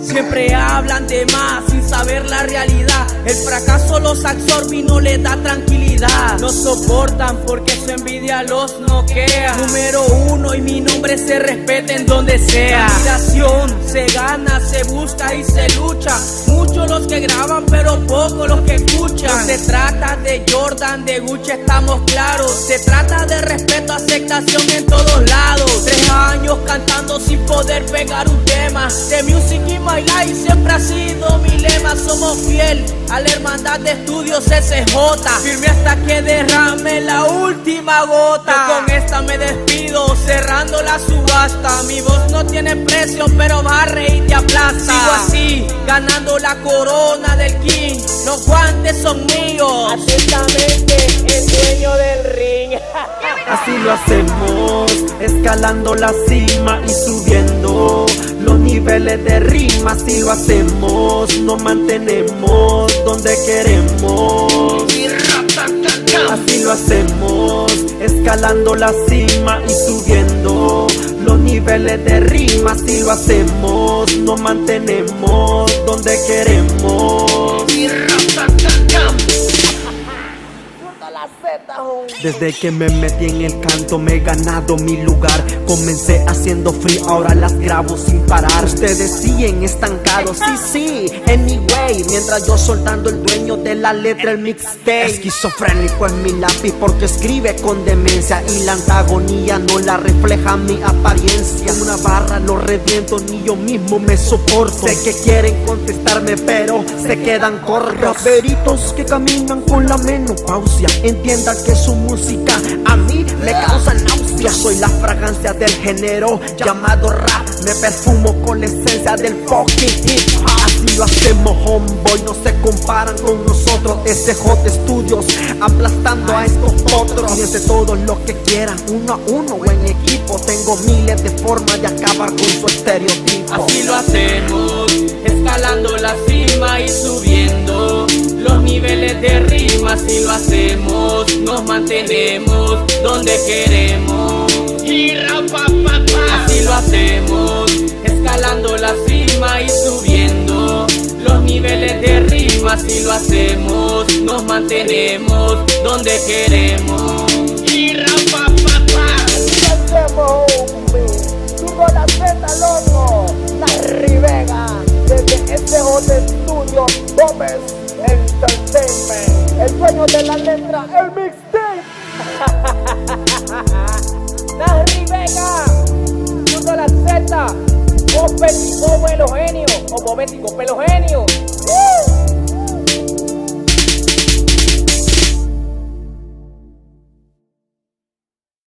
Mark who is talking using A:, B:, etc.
A: Siempre hablan de más sin saber la realidad. El fracaso los absorbe y no les da tranquilidad. No soportan porque su envidia los noquea. Número uno y mi nombre se respeta en donde sea. La admiración se gana, se busca y se lucha. Muchos los que graban pero pocos los que escuchan. No se trata de Jordan, de Gucci, estamos claros. Se trata de respeto, aceptación en todos lados. 3 años cantando sin poder pegar un tema. The music in my life siempre ha sido mi lema. Somos fiel a la hermandad de estudios SJ. Firme hasta que derrame la última gota. Yo con esta me despido, cerrando la subasta. Mi voz no tiene precio, pero barre y te aplasta. Sigo así, ganando la corona del King. Los guantes son míos. Atentamente, el dueño del ring.
B: Así lo hacemos, escalando la cima y subiendo los niveles de rima. Así lo hacemos, nos mantenemos donde queremos. Así lo hacemos, escalando la cima y subiendo los niveles de rima. Así lo hacemos, nos mantenemos donde queremos. Desde que me metí en el canto me he ganado mi lugar. Comencé haciendo free, ahora las grabo sin parar. Ustedes siguen estancados, sí, anyway. Mientras yo soltando el dueño de la letra, el mixtape. Esquizofrénico es mi lápiz porque escribe con demencia. Y la antagonía no la refleja mi apariencia. Una barra lo reviento, ni yo mismo me soporto. Sé que quieren contestarme pero se quedan cortos. Raperitos que caminan con la menopausia, entiendan que su música a mí me causa náusea. Yo soy la fragancia del género llamado rap. Me perfumo con la esencia del fucking hip hop. Así lo hacemos, homeboy, no se comparan con nosotros. SJ Studios aplastando a estos otros. Fíjense todos los que quieran, uno a uno o en equipo. Tengo miles de formas de acabar con su estereotipo.
A: Así lo hacemos, escalando la cima y subiendo los niveles de rima. Así lo hacemos, nos mantenemos donde queremos. Así lo hacemos, escalando la cima y subiendo los niveles de rima. Así lo hacemos, nos mantenemos donde queremos.
C: Turbo la Z, loco, Narry Vega, desde SJ Studios, Gómez Entertainment, el dueño de la letra, el mixtape. Narry Vega, Turbo la Z, Bobético Pelogenio, o Bobético Pelogenio.